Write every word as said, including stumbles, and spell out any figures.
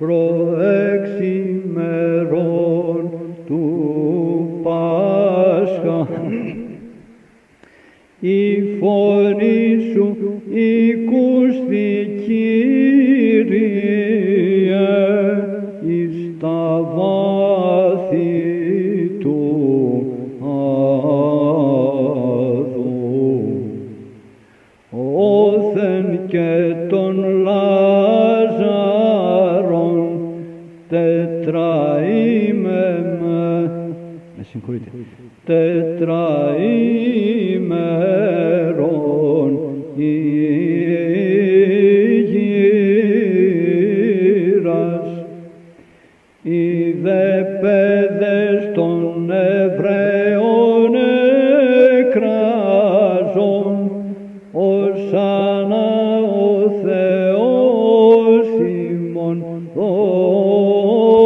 προεξημερών του Πάσχα. Η φωνή σου ηκούσθη, Κύριε, εις τα βάθη του άδου. Όθεν και των Λάζαρων τετραήμεμε, με συγχωρείτε, τετραήμερον ηγύρας, οι δε παιδες των Εβραίων εκράζων, οσάνα ο Θεός ημών δόξα.